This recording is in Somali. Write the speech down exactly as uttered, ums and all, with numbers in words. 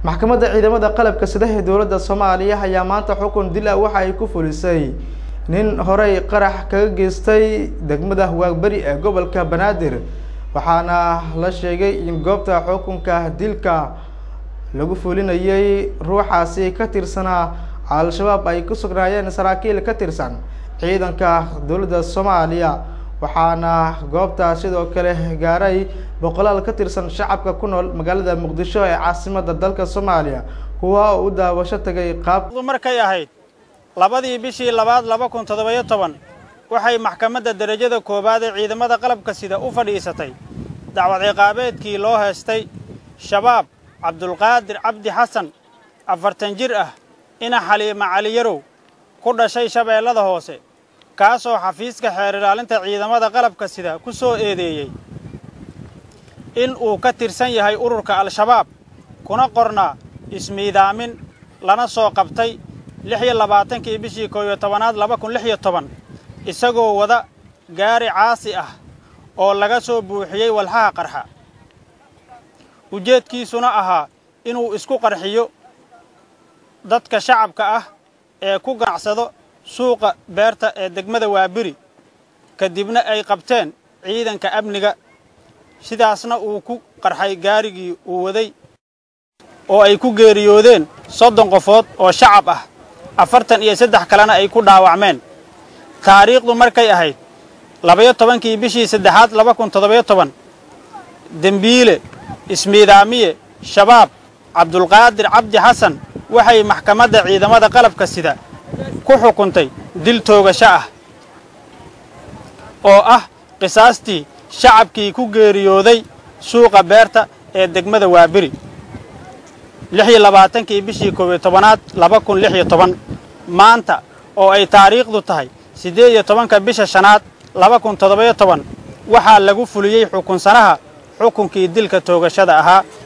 maxkamadda ciidamada qalabka sida ee dowladda Soomaaliya ayaa maanta xukun dil ah waxa ay ku fulisay nin horey qarax kaga geystay degmada Waabari ee gobolka Banaadir waxaana la sheegay in goobta xukunka dilka lagu fulinayay ruuxaasi ka tirsanaa al-shabaab ay ku sugnaayeen saraakiil ka tirsan ciidanka dowladda Soomaaliya waxaana goobta sidoo kale gaaray boqolaal ka tirsan shacabka ku nool magaalada Muqdisho ee caasimadda dalka Soomaaliya kuwa u daawasho tagay qaab markay ahayd labadii bishii labaad laba kun toddoba iyo toban waxay maxkamadda darajada koobaad ee ciidamada qalabka sida u fadhiisatay dacwad ciqaabeedkii loo heestay shabaab Cabdulqaadir Cabdi Xasan afartan jir ah ina Xaliima Cali Yarow ku dhashay Shabeellada Hoose kaasoo xafiiska xeer ilaalinta ciidamada qalabka sida ku soo eedeeyay in uu ka tirsan yahay ururka al-shabaab kuna qornaa ismiidaamin lana soo qabtay lix iyo labaatankii bishii koob iyo tobanaad laba kun lix iyo toban isagoo wada gaari caasi ah oo laga soo buuxiyay walxaha qarxa ujeedkiisuna ahaa inuu isku qarxiyo dadka shacabka ah ee ku ganacsado suuqa beerta ee degmada Waabari kadibna ay qabteen ciidanka amniga sidaasna uu ku qarxay gaarigii uu waday oo ay ku geeriyoodeen soddon qofood oo shacab ah afartan iyo saddex kalena ay ku dhaawacmeen taariikhdu markay ahayd laba iyo tobankii bishii saddexaad laba kun toddoba iyo toban dambiile ismiidaamiye shabaab Cabdulqaadir Cabdi Xasan waxay maxkamadda ciidamada qalabka sida ku xukuntay dil toogasho ah oo ah qisaastii shacabkii ku geeriyooday suuqa beerta ee degmada Waabari lix iyo labaatankii bishii koob iyo tobanaad laba kun lix iyo toban maanta oo ay taariikhdu tahay siddeed iyo tobanka bisha shanaad laba kun toddoba iyo toban waxaa lagu fuliyay xukunsanaha xukunkii dilka toogashada ahaa